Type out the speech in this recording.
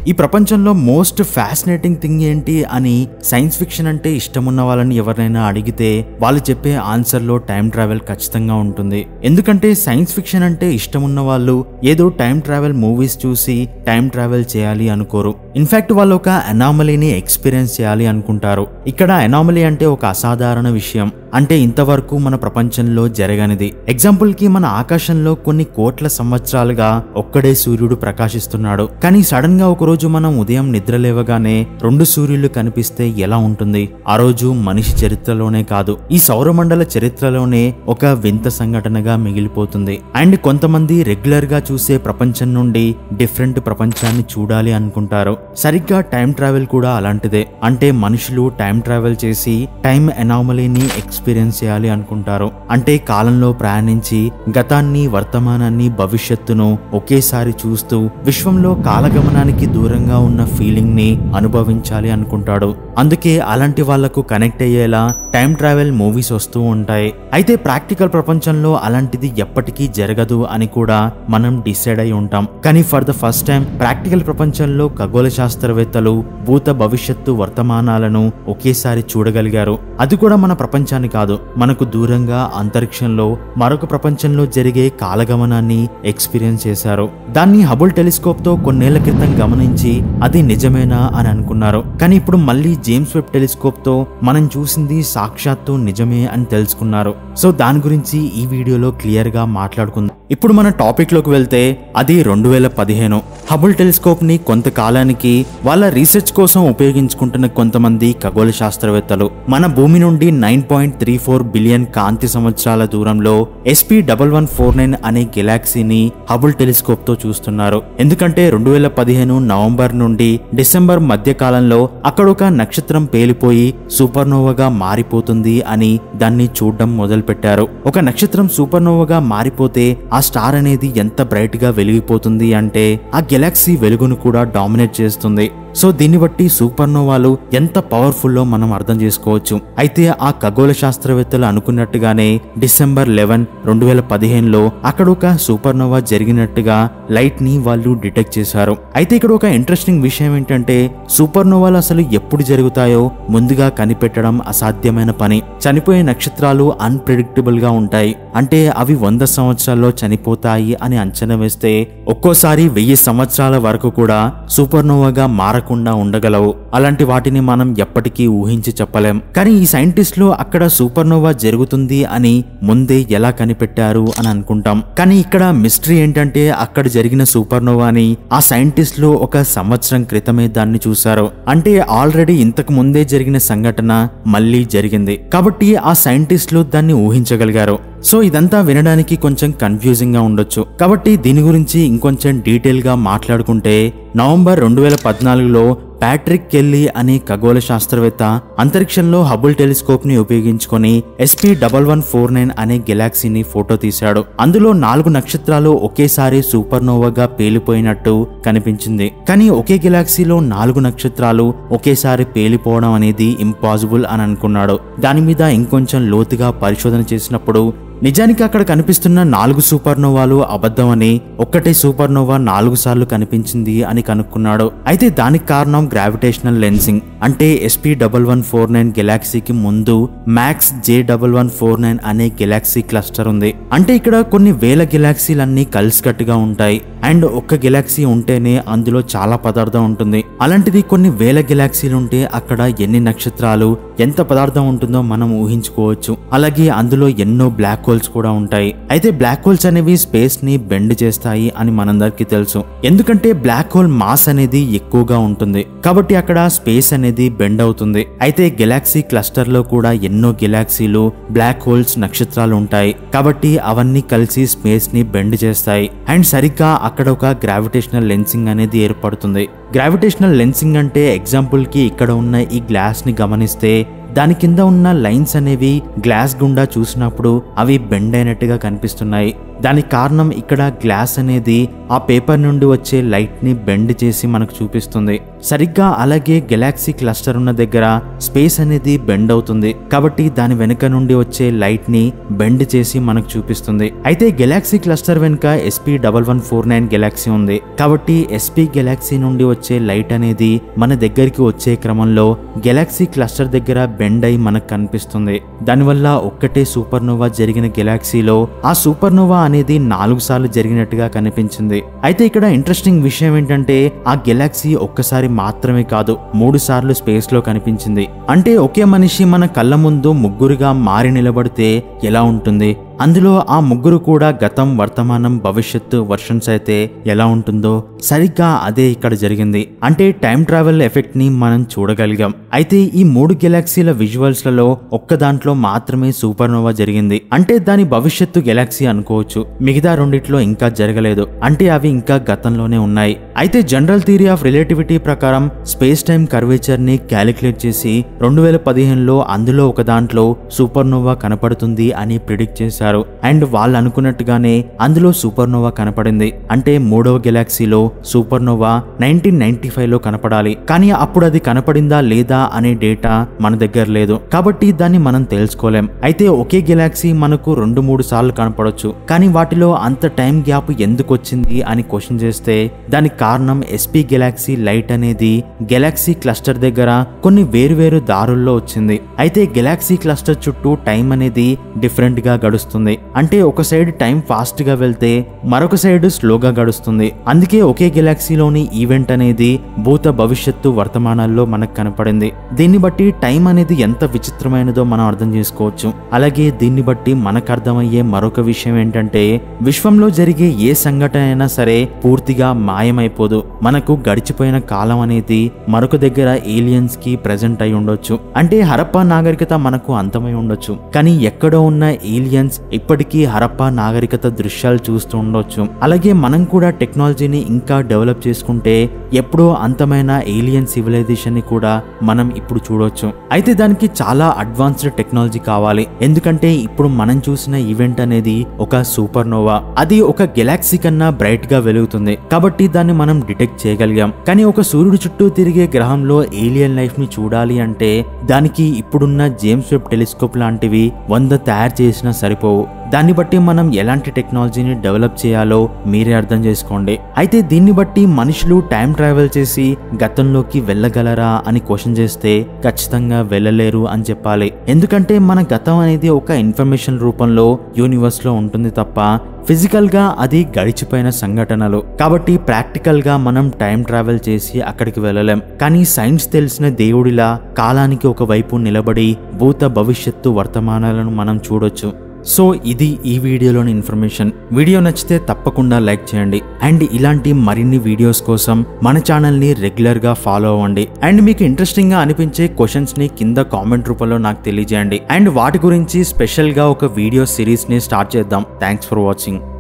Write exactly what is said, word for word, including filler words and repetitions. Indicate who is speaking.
Speaker 1: ఈ ప్రపంచంలో most fascinating thing ఏంటి అని సైన్స్ ఫిక్షన్ అంటే ఇష్టమున్న వాళ్ళని ఎవరైనా అడిగితే వాళ్ళు చెప్పే ఆన్సర్ లో టైం ట్రావెల్ ఖచ్చితంగా ఉంటుంది. ఎందుకంటే సైన్స్ ఫిక్షన్ అంటే ఇష్టమున్న వాళ్ళు ఏదో టైం ట్రావెల్ మూవీస్ చూసి టైం ట్రావెల్ చేయాలి అనుకోరు. ఇన్ఫాక్ట్ వాళ్ళు ఒక అనామలీని ఎక్స్పీరియన్స్ చేయాలి అనుకుంటారు. ఇక్కడ అనామలీ అంటే ఒక అసాధారణ విషయం, అంటే ఇంతవరకు మన ప్రపంచంలో జరగనిది. ఎగ్జాంపుల్ కి మన ఆకాశంలో కొన్ని కోట్ల సంవత్సరాలుగా ఒక్కడే సూర్యుడు ప్రకాశిస్తున్నాడు. కానీ సడన్ గా ఒక రోజు మనం ఉదయం నిద్ర లేవగానే రెండు సూర్యులు కనిపిస్తే ఎలా ఉంటుంది? ఆ రోజు మనిషి చరిత్రలోనే కాదు, ఈ సౌరమండల చరిత్రలోనే ఒక వింత సంఘటనగా మిగిలిపోతుంది. అండ్ కొంతమంది రెగ్యులర్ గా చూసే ప్రపంచం నుండి డిఫరెంట్ ప్రపంచాన్ని చూడాలి అనుకుంటారు. సరిగ్గా టైం ట్రావెల్ కూడా అలాంటిదే. అంటే మనుషులు టైం ట్రావెల్ చేసి టైం అనామలీని ఎక్స్పీరియన్స్ చేయాలి అనుకుంటారు. అంటే కాలంలో ప్రయాణించి గతాన్ని, వర్తమానాన్ని, భవిష్యత్తును ఒకేసారి చూస్తూ విశ్వంలో కాలగమనానికి దూరంగా ఉన్న ఫీలింగ్ ని అనుభవించాలి అనుకుంటాడు. అందుకే అలాంటి వాళ్లకు కనెక్ట్ అయ్యేలా టైం ట్రావెల్ మూవీస్ వస్తూ ఉంటాయి. అయితే ప్రాక్టికల్ ప్రపంచంలో అలాంటిది ఎప్పటికీ జరగదు అని కూడా మనం డిసైడ్ అయి ఉంటాం. కానీ for the first time practical ప్రపంచంలో ఖగోళ శాస్త్రవేత్తలు భూత, భవిష్యత్తు, వర్తమానాలను ఒకేసారి చూడగలిగారు. అది కూడా మన ప్రపంచాన్ని కాదు, మనకు దూరంగా అంతరిక్షంలో మరొక ప్రపంచంలో జరిగే కాలగమనాన్ని ఎక్స్పీరియన్స్ చేశారు. దాన్ని హబుల్ టెలిస్కోప్ తో కొన్నేళ్ల క్రితం గమనించి అది నిజమేనా అని అనుకున్నారు. కానీ ఇప్పుడు మళ్ళీ జేమ్స్ వెబ్ టెలిస్కోప్ తో మనం చూసింది సాక్షాత్తు నిజమే అని తెలుసుకున్నారు. సో దాని గురించి ఈ వీడియోలో క్లియర్ గా మాట్లాడుకుందాం. ఇప్పుడు మన టాపిక్ లోకి వెళ్తే అది రెండు వేల పదిహేను హబుల్ టెలిస్కోప్ ని కొంతకాలానికి వాళ్ళ రీసెర్చ్ కోసం ఉపయోగించుకుంటున్న కొంతమంది ఖగోళ శాస్త్రవేత్తలు మన భూమి నుండి nine point three four billion కాంతి సంవత్సరాల దూరంలో SP double one four nine అనే గెలాక్సీని హబుల్ టెలిస్కోప్ తో చూస్తున్నారు. ఎందుకంటే రెండు వేల పదిహేను నవంబర్ నుండి డిసెంబర్ మధ్య కాలంలో అక్కడ ఒక నక్షత్రం పేలిపోయి సూపర్నోవాగా మారిపోతుంది అని దాన్ని చూడడం మొదలు పెట్టారు. ఒక నక్షత్రం సూపర్నోవాగా మారిపోతే ఆ స్టార్ అనేది ఎంత బ్రైట్ గా వెలిగిపోతుంది అంటే ఆ గెలాక్సీ వెలుగును కూడా డామినేట్ చేస్తుంది. సో దీన్ని బట్టి సూపర్నోవాలు ఎంత పవర్ఫుల్లో మనం అర్థం చేసుకోవచ్చు. అయితే ఆ ఖగోళ శాస్త్రవేత్తలు అనుకున్నట్టుగానే డిసెంబర్ లెవెన్ రెండు వేల పదిహేనులో అక్కడ ఒక సూపర్నోవా జరిగినట్టుగా లైట్ ని వాళ్ళు డిటెక్ట్ చేశారు. అయితే ఇక్కడ ఒక ఇంట్రెస్టింగ్ విషయం ఏంటంటే సూపర్నోవాలు అసలు ఎప్పుడు జరుగుతాయో ముందుగా కనిపెట్టడం అసాధ్యమైన పని. చనిపోయే నక్షత్రాలు అన్ప్రెడిక్టబుల్ గా ఉంటాయి. అంటే అవి వంద సంవత్సరాల్లో చనిపోతాయి అని అంచనా వేస్తే ఒక్కోసారి వెయ్యి సంవత్సరాల వరకు కూడా సూపర్నోవాగా మార ఉండగలవు. అలాంటి వాటిని మనం ఎప్పటికీ ఊహించి చెప్పలేం. కానీ ఈ సైంటిస్టులు అక్కడ సూపర్నోవా జరుగుతుంది అని ముందే ఎలా కనిపెట్టారు అని అనుకుంటాం. కానీ ఇక్కడ మిస్టరీ ఏంటంటే అక్కడ జరిగిన సూపర్నోవాని ఆ సైంటిస్టులు ఒక సంవత్సరం క్రితమే దాన్ని చూశారు. అంటే ఆల్రెడీ ఇంతకు ముందే జరిగిన సంఘటన మళ్ళీ జరిగింది. కాబట్టి ఆ సైంటిస్టులు దాన్ని ఊహించగలిగారు. సో ఇదంతా వినడానికి కొంచెం కన్ఫ్యూజింగ్ గా ఉండొచ్చు. కాబట్టి దీని గురించి ఇంకొంచెం డీటెయిల్ గా మాట్లాడుకుంటే నవంబర్ రెండు వేల పద్నాలుగులో ప్యాట్రిక్ కెల్లీ అనే ఖగోళ శాస్త్రవేత్త అంతరిక్షంలో హబుల్ టెలిస్కోప్ ని ఉపయోగించుకొని SP double one four nine అనే గెలాక్సీని ఫోటో తీశాడు. అందులో నాలుగు నక్షత్రాలు ఒకేసారి సూపర్నోవాగా పేలిపోయినట్టు కనిపించింది. కానీ ఒకే గెలాక్సీలో నాలుగు నక్షత్రాలు ఒకేసారి పేలిపోవడం అనేది ఇంపాసిబుల్ అని అనుకున్నాడు. దాని మీద ఇంకొంచెం లోతుగా పరిశోధన చేసినప్పుడు నిజానికి అక్కడ కనిపిస్తున్న నాలుగు సూపర్నోవాలు అబద్ధమని, ఒక్కటే సూపర్నోవా నాలుగు సార్లు కనిపించింది అని కనుక్కున్నాడు. అయితే దానికి కారణం గ్రావిటేషనల్ లెన్సింగ్. అంటే SP double one four nine గెలాక్సీకి ముందు MACS J double one four nine అనే గెలాక్సీ క్లస్టర్ ఉంది. అంటే ఇక్కడ కొన్ని వేల గెలాక్సీలన్నీ కలిసికట్టుగా ఉంటాయి. అండ్ ఒక్క గెలాక్సీ ఉంటేనే అందులో చాలా పదార్థం ఉంటుంది. అలాంటిది కొన్ని వేల గెలాక్సీలు ఉంటే అక్కడ ఎన్ని నక్షత్రాలు, ఎంత పదార్థం ఉంటుందో మనం ఊహించుకోవచ్చు. అలాగే అందులో ఎన్నో బ్లాక్ హోల్స్ కూడా ఉంటాయి. అయితే బ్లాక్ హోల్స్ అనేవి స్పేస్ ని బెండ్ చేస్తాయి అని మనందరికీ తెలుసు. ఎందుకంటే బ్లాక్ హోల్ మాస్ అనేది ఎక్కువగా ఉంటుంది కాబట్టి అక్కడ స్పేస్ అనేది బెండ్ అవుతుంది. అయితే గెలాక్సీ క్లస్టర్ లో కూడా ఎన్నో గెలాక్సీలు, బ్లాక్ హోల్స్, నక్షత్రాలు ఉంటాయి కాబట్టి అవన్నీ కలిసి స్పేస్ ని బెండ్ చేస్తాయి. అండ్ సరిగ్గా అక్కడ ఒక గ్రావిటేషనల్ లెన్సింగ్ అనేది ఏర్పడుతుంది. గ్రావిటేషనల్ లెన్సింగ్ అంటే ఎగ్జాంపుల్ కి ఇక్కడ ఉన్న ఈ గ్లాస్ ని గమనిస్తే దాని కింద ఉన్న లైన్స్ అనేవి గ్లాస్ గుండా చూసినప్పుడు అవి బెండ్ అయినట్టుగా కనిపిస్తున్నాయి. దానికి కారణం ఇక్కడ గ్లాస్ అనేది ఆ పేపర్ నుండి వచ్చే లైట్ ని బెండ్ చేసి మనకు చూపిస్తుంది. సరిగ్గా అలాగే గెలాక్సీ క్లస్టర్ ఉన్న దగ్గర స్పేస్ అనేది బెండ్ అవుతుంది కాబట్టి దాని వెనుక నుండి వచ్చే లైట్ ని బెండ్ చేసి మనకు చూపిస్తుంది. అయితే గెలాక్సీ క్లస్టర్ వెనుక SP double one four nine galaxy ఉంది కాబట్టి ఎస్పీ గెలాక్సీ నుండి వచ్చే లైట్ అనేది మన దగ్గరికి వచ్చే క్రమంలో గెలాక్సీ క్లస్టర్ దగ్గర బెండ్ అయి మనకు కనిపిస్తుంది. దానివల్ల ఒక్కటే సూపర్నోవా జరిగిన గెలాక్సీలో ఆ సూపర్నోవా అనేది నాలుగు సార్లు జరిగినట్టుగా కనిపించింది. అయితే ఇక్కడ ఇంట్రెస్టింగ్ విషయం ఏంటంటే ఆ గెలాక్సీ ఒక్కసారి మాత్రమే కాదు మూడు సార్లు స్పేస్ లో కనిపించింది. అంటే ఒకే మనిషి మన కళ్ళ ముందు ముగ్గురుగా మారి నిలబడితే ఎలా ఉంటుంది? అందులో ఆ ముగ్గురు కూడా గతం, వర్తమానం, భవిష్యత్తు వర్షన్స్ అయితే ఎలా ఉంటుందో సరిగ్గా అదే ఇక్కడ జరిగింది. అంటే టైం ట్రావెల్ ఎఫెక్ట్ ని మనం చూడగలిగాం. అయితే ఈ మూడు గెలాక్సీల విజువల్స్ లలో ఒక్క దాంట్లో మాత్రమే సూపర్నోవా జరిగింది. అంటే దాని భవిష్యత్తు గెలాక్సీ అనుకోవచ్చు. మిగతా రెండిట్లో ఇంకా జరగలేదు. అంటే అవి ఇంకా గతంలోనే ఉన్నాయి. అయితే జనరల్ థియరీ ఆఫ్ రిలేటివిటీ ప్రకారం స్పేస్ టైం కర్వేచర్ ని క్యాలిక్యులేట్ చేసి రెండు వేల పదిహేనులో అందులో ఒక దాంట్లో సూపర్నోవా కనపడుతుంది అని ప్రిడిక్ట్ చేశారు. అండ్ వాళ్ళు అనుకున్నట్టుగానే అందులో సూపర్నోవా కనపడింది. అంటే మూడవ గెలాక్సీలో సూపర్నోవా నైన్టీన్ నైన్టీ ఫైవ్ లో కనపడాలి. కానీ అప్పుడు అది కనపడిందా లేదా అనే డేటా మన దగ్గర లేదు కాబట్టి దాన్ని మనం తెలుసుకోలేం. అయితే ఒకే గెలాక్సీ మనకు రెండు మూడు సార్లు కనపడొచ్చు. కానీ వాటిలో అంత టైం గ్యాప్ ఎందుకు వచ్చింది అని క్వశ్చన్ చేస్తే దానికి కారణం ఎస్పీ గెలాక్సీ లైట్ అనేది గెలాక్సీ క్లస్టర్ దగ్గర కొన్ని వేరువేరు దారుల్లో వచ్చింది. అయితే గెలాక్సీ క్లస్టర్ చుట్టూ టైం అనేది డిఫరెంట్ గా గడుస్తుంది. అంటే ఒక సైడ్ టైం ఫాస్ట్ గా వెళ్తే మరొక సైడ్ స్లోగా గడుస్తుంది. అందుకే ఒకే గెలాక్సీలోని ఈవెంట్ అనేది భూత, భవిష్యత్తు, వర్తమానాల్లో మనకు కనపడింది. దీన్ని బట్టి టైం అనేది ఎంత విచిత్రమైనదో మనం అర్థం చేసుకోవచ్చు. అలాగే దీన్ని బట్టి మనకు అర్థమయ్యే మరొక విషయం ఏంటంటే విశ్వంలో జరిగే ఏ సంఘటన అయినా సరే పూర్తిగా మాయమైపోదు. మనకు గడిచిపోయిన కాలం అనేది మరొక దగ్గర ఏలియన్స్ కి ప్రెజెంట్ అయి ఉండొచ్చు. అంటే హరప్పా నాగరికత మనకు అంతమై ఉండొచ్చు. కానీ ఎక్కడో ఉన్న ఏలియన్స్ ఇప్పటికీ హరప్పా నాగరికత దృశ్యాలు చూస్తూ ఉండొచ్చు. అలాగే మనం కూడా టెక్నాలజీని ఇంకా డెవలప్ చేసుకుంటే ఎప్పుడో అంతమైన ఏలియన్ సివిలైజేషన్ ని కూడా మనం ఇప్పుడు చూడొచ్చు. అయితే దానికి చాలా అడ్వాన్స్డ్ టెక్నాలజీ కావాలి. ఎందుకంటే ఇప్పుడు మనం చూసిన ఈవెంట్ అనేది ఒక సూపర్నోవా. అది ఒక గెలాక్సీ కన్నా బ్రైట్ గా వెలుగుతుంది కాబట్టి దాన్ని మనం డిటెక్ట్ చేయగలిగాం. కానీ ఒక సూర్యుడు చుట్టూ తిరిగే గ్రహంలో ఏలియన్ లైఫ్ ని చూడాలి అంటే దానికి ఇప్పుడున్న జేమ్స్ వెబ్ టెలిస్కోప్ లాంటివి వంద తయారు చేసినా సరిపోవు. దాన్ని బట్టి మనం ఎలాంటి టెక్నాలజీని డెవలప్ చేయాలో మీరే అర్థం చేసుకోండి. అయితే దీన్ని బట్టి మనుషులు టైం ట్రావెల్ చేసి గతంలోకి వెళ్ళగలరా అని క్వశ్చన్ చేస్తే ఖచ్చితంగా వెళ్ళలేరు అని చెప్పాలి. ఎందుకంటే మన గతం అనేది ఒక ఇన్ఫర్మేషన్ రూపంలో యూనివర్స్ లో ఉంటుంది తప్ప ఫిజికల్ గా అది గడిచిపోయిన సంఘటనలు. కాబట్టి ప్రాక్టికల్ గా మనం టైం ట్రావెల్ చేసి అక్కడికి వెళ్ళలేం. కానీ సైన్స్ తెలిసిన దేవుడిలా కాలానికి ఒక వైపు నిలబడి భూత, భవిష్యత్తు, వర్తమానాలను మనం చూడొచ్చు. సో ఇది ఈ వీడియోలోని ఇన్ఫర్మేషన్. వీడియో నచ్చితే తప్పకుండా లైక్ చేయండి. అండ్ ఇలాంటి మరిన్ని వీడియోస్ కోసం మన ఛానల్ ని రెగ్యులర్ గా ఫాలో అవ్వండి. అండ్ మీకు ఇంట్రెస్టింగ్ గా అనిపించే క్వశ్చన్స్ ని కింద కామెంట్ రూపంలో నాకు తెలియజేయండి. అండ్ వాటి గురించి స్పెషల్ గా ఒక వీడియో సిరీస్ ని స్టార్ట్ చేద్దాం. Thanks for watching.